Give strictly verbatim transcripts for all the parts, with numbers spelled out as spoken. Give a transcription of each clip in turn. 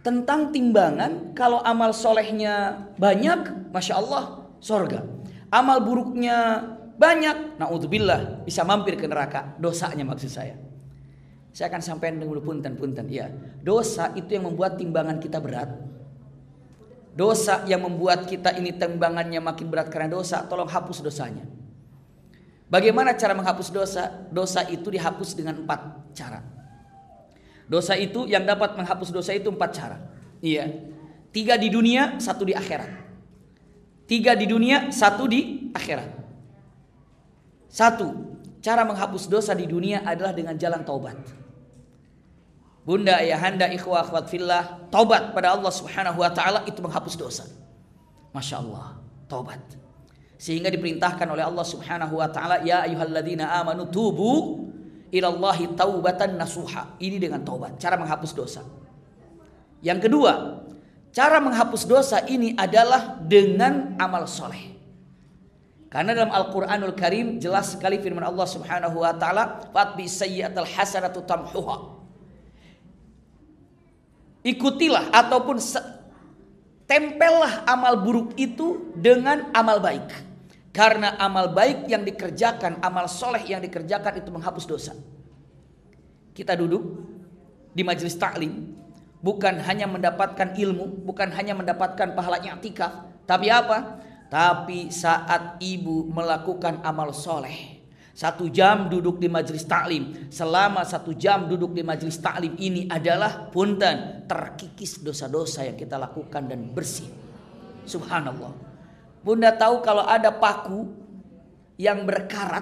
tentang timbangan. Kalau amal solehnya banyak, Masya Allah, sorga. Amal buruknya banyak, na'udzubillah, bisa mampir ke neraka. Dosanya maksud saya. Saya akan sampaikan dulu punten-punten. Ya, dosa itu yang membuat timbangan kita berat. Dosa yang membuat kita ini timbangannya makin berat karena dosa. Tolong hapus dosanya. Bagaimana cara menghapus dosa? Dosa itu dihapus dengan empat cara. Dosa itu yang dapat menghapus dosa itu empat cara. Iya. Tiga di dunia, satu di akhirat. Tiga di dunia, satu di akhirat. Satu, cara menghapus dosa di dunia adalah dengan jalan taubat. Bunda, ayahanda, ikhwah, akhwat fillah, taubat pada Allah Subhanahu wa taala itu menghapus dosa. Masya Allah, taubat. Sehingga diperintahkan oleh Allah Subhanahu wa taala, ya ayyuhalladzina amanu tubu ilallahi taubatan nasuha. Ini dengan taubat, cara menghapus dosa. Yang kedua, cara menghapus dosa ini adalah dengan amal soleh. Karena dalam Al-Quranul Karim jelas sekali firman Allah Subhanahu wa taala, fatbi sayyi'atal hasanatu tamhuha. Ikutilah ataupun tempellah amal buruk itu dengan amal baik. Karena amal baik yang dikerjakan, amal soleh yang dikerjakan itu menghapus dosa. Kita duduk di majelis taklim, bukan hanya mendapatkan ilmu, bukan hanya mendapatkan pahala i'tikaf, tapi apa? Tapi saat ibu melakukan amal soleh, satu jam duduk di majelis taklim, selama satu jam duduk di majelis taklim ini adalah punten terkikis dosa-dosa yang kita lakukan dan bersih. Subhanallah. Bunda tahu kalau ada paku yang berkarat,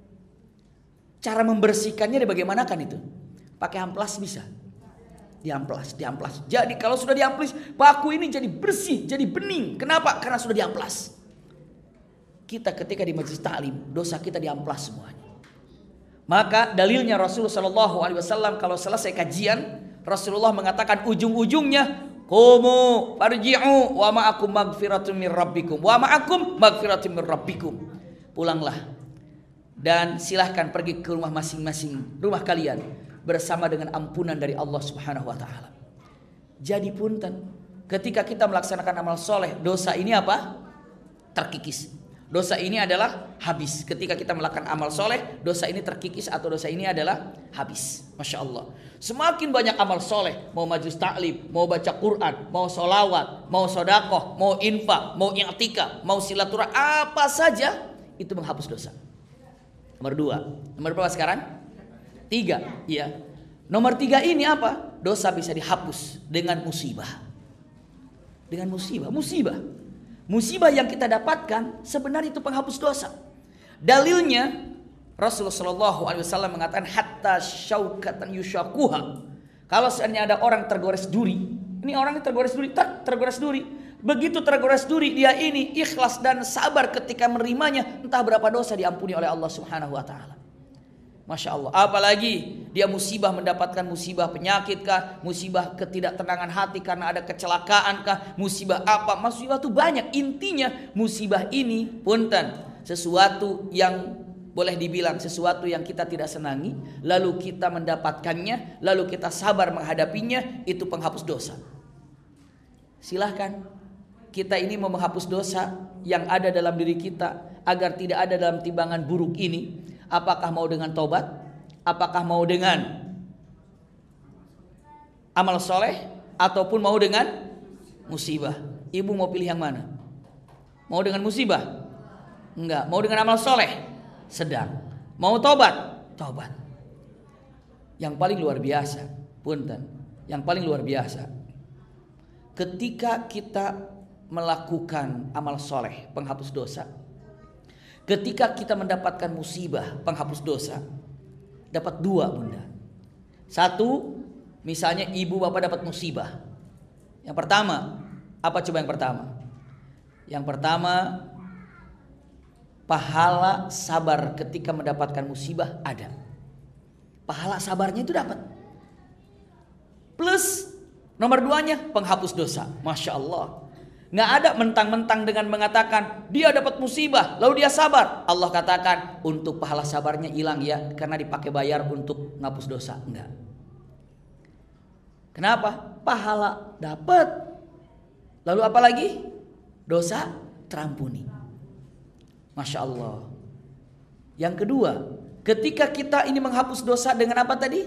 cara membersihkannya bagaimana kan itu? Pakai amplas bisa. Diamplas, diamplas. Jadi kalau sudah diamplas, paku ini jadi bersih, jadi bening. Kenapa? Karena sudah diamplas. Kita ketika di majelis taklim, dosa kita diamplas semuanya. Maka dalilnya Rasulullah Shallallahu Alaihi Wasallam kalau selesai kajian, Rasulullah mengatakan ujung-ujungnya, Qumu farji'u wa ma'akum magfiratun min rabbikum wa ma'akum magfiratun min rabbikum. Pulanglah dan silahkan pergi ke rumah masing-masing, rumah kalian bersama dengan ampunan dari Allah Subhanahu Wa Taala. Jadi punten, ketika kita melaksanakan amal soleh, dosa ini apa? Terkikis. Dosa ini adalah habis. Ketika kita melakukan amal soleh, dosa ini terkikis atau dosa ini adalah habis. Masya Allah. Semakin banyak amal soleh, mau majelis taklim, mau baca Quran, mau solawat, mau sodakoh, mau infak, mau i'tikaf, mau silaturahmi, apa saja itu menghapus dosa. Nomor dua. Nomor berapa sekarang? Tiga. Iya. Nomor tiga ini apa? Dosa bisa dihapus dengan musibah. Dengan musibah. Musibah. Musibah yang kita dapatkan sebenarnya itu penghapus dosa. Dalilnya Rasulullah Shallallahu Alaihi Wasallam mengatakan hatta syaukatan yushakuha. Kalau seandainya ada orang tergores duri, ini orang yang tergores duri, tak tergores duri. Begitu tergores duri, dia ini ikhlas dan sabar ketika menerimanya, entah berapa dosa diampuni oleh Allah Subhanahu Wa Taala. Masya Allah. Apalagi dia musibah, mendapatkan musibah penyakit kah, musibah ketidaktenangan hati karena ada kecelakaan kah, musibah apa, musibah itu banyak. Intinya musibah ini punten sesuatu yang boleh dibilang sesuatu yang kita tidak senangi, lalu kita mendapatkannya, lalu kita sabar menghadapinya, itu penghapus dosa. Silahkan kita ini mau menghapus dosa yang ada dalam diri kita agar tidak ada dalam timbangan buruk ini. Apakah mau dengan tobat? Apakah mau dengan amal soleh? Ataupun mau dengan musibah? Ibu mau pilih yang mana? Mau dengan musibah? Enggak. Mau dengan amal soleh? Sedang. Mau tobat? Tobat. Yang paling luar biasa, punten, yang paling luar biasa, ketika kita melakukan amal soleh penghapus dosa, ketika kita mendapatkan musibah penghapus dosa, dapat dua bunda. Satu, misalnya ibu bapak dapat musibah. Yang pertama, apa coba yang pertama? Yang pertama, pahala sabar ketika mendapatkan musibah ada. Pahala sabarnya itu dapat. Plus nomor duanya penghapus dosa. Masya Allah. Nggak ada mentang-mentang dengan mengatakan dia dapat musibah lalu dia sabar. Allah katakan untuk pahala sabarnya hilang ya karena dipakai bayar untuk ngapus dosa. Enggak. Kenapa? Pahala dapat. Lalu apa lagi? Dosa terampuni. Masya Allah. Yang kedua, ketika kita ini menghapus dosa dengan apa tadi?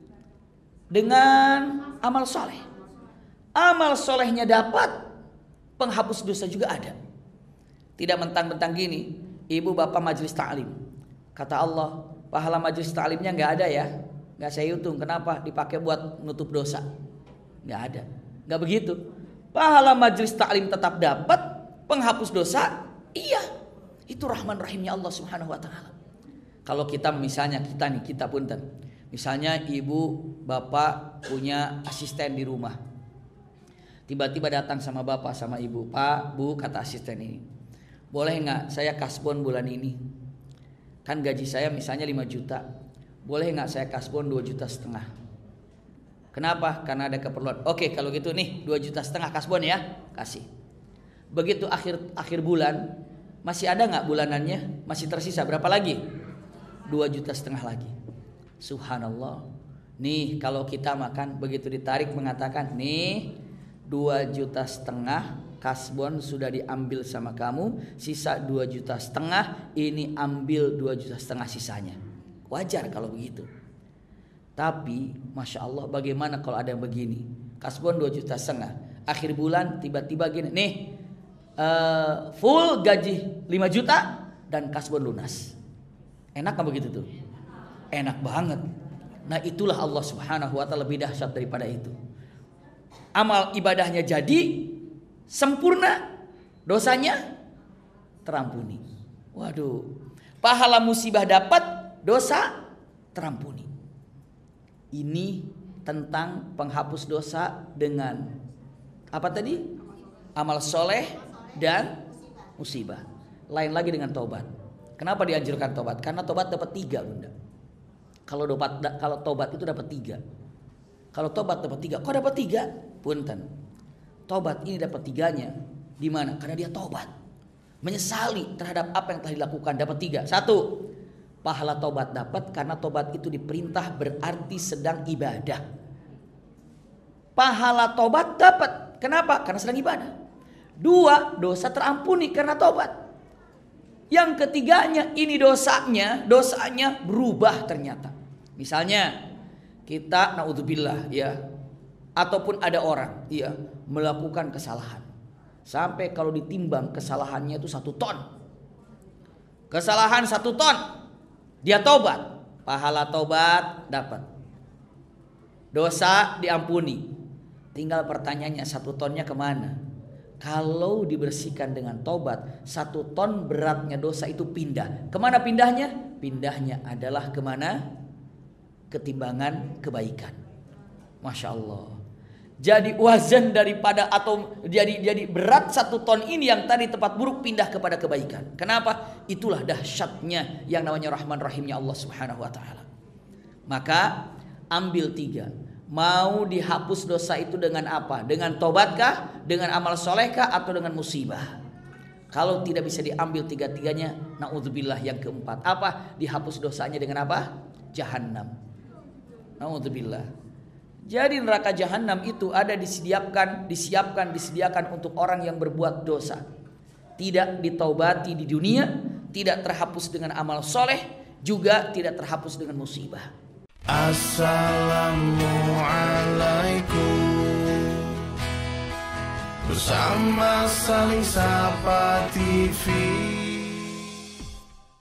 Dengan amal soleh. Amal solehnya dapat, penghapus dosa juga ada. Tidak mentang-mentang gini, ibu bapak majelis ta'lim. Kata Allah, pahala majelis ta'limnya nggak ada ya, nggak saya hitung. Kenapa? Dipakai buat nutup dosa. Nggak ada, nggak begitu. Pahala majelis ta'lim tetap dapat, penghapus dosa, iya. Itu rahman rahimnya Allah Subhanahu Wa Taala. Kalau kita misalnya kita nih kita punten, misalnya ibu bapak punya asisten di rumah, tiba-tiba datang sama bapak sama ibu, Pak, Bu, kata asisten ini, boleh nggak saya kasbon bulan ini? Kan gaji saya misalnya lima juta, boleh nggak saya kasbon dua juta setengah? Kenapa? Karena ada keperluan. Oke, kalau gitu nih dua juta setengah kasbon ya, kasih. Begitu akhir akhir bulan, masih ada nggak bulanannya? Masih tersisa berapa lagi? Dua juta setengah lagi. Subhanallah. Nih kalau kita makan begitu ditarik mengatakan nih dua juta setengah kasbon sudah diambil sama kamu, sisa dua juta setengah, ini ambil dua juta setengah sisanya. Wajar kalau begitu. Tapi Masya Allah, bagaimana kalau ada yang begini, kasbon dua juta setengah, akhir bulan tiba-tiba gini, nih uh, full gaji lima juta dan kasbon lunas. Enak kan begitu tuh? Enak banget. Nah itulah Allah Subhanahu Wa Taala lebih dahsyat daripada itu. Amal ibadahnya jadi sempurna, dosanya terampuni. Waduh, pahala musibah dapat, dosa terampuni. Ini tentang penghapus dosa dengan apa tadi? Amal soleh dan musibah. Lain lagi dengan tobat. Kenapa dianjurkan tobat? Karena tobat dapat tiga, Bunda. Kalau tobat, kalau tobat itu dapat tiga. Kalau tobat dapat tiga, kok dapat tiga? Punten. Tobat ini dapat tiganya. Di mana? Karena dia tobat, menyesali terhadap apa yang telah dilakukan. Dapat tiga. Satu, pahala tobat dapat karena tobat itu diperintah, berarti sedang ibadah. Pahala tobat dapat. Kenapa? Karena sedang ibadah. Dua, dosa terampuni karena tobat. Yang ketiganya, ini dosanya, dosanya berubah ternyata. Misalnya kita naudzubillah ya, ataupun ada orang ya melakukan kesalahan, sampai kalau ditimbang kesalahannya itu satu ton. Kesalahan satu ton, dia tobat, pahala tobat dapat, dosa diampuni. Tinggal pertanyaannya, satu tonnya kemana? Kalau dibersihkan dengan tobat, satu ton beratnya dosa itu pindah. Kemana pindahnya? Pindahnya adalah kemana? Ketimbangan kebaikan. Masya Allah. Jadi wazan daripada atau jadi jadi berat satu ton ini yang tadi tempat buruk pindah kepada kebaikan. Kenapa? Itulah dahsyatnya yang namanya Rahman Rahimnya Allah Subhanahu Wa Taala. Maka ambil tiga. Mau dihapus dosa itu dengan apa? Dengan tobatkah? Dengan amal solehkah? Atau dengan musibah? Kalau tidak bisa diambil tiga-tiganya, na'udzubillah yang keempat. Apa? Dihapus dosanya dengan apa? Jahannam. Na'udzubillah. Jadi neraka Jahannam itu ada disediakan, disiapkan, disediakan untuk orang yang berbuat dosa. Tidak ditaubati di dunia, tidak terhapus dengan amal soleh, juga tidak terhapus dengan musibah. Assalamualaikum. Bersama Saling Sapa T V.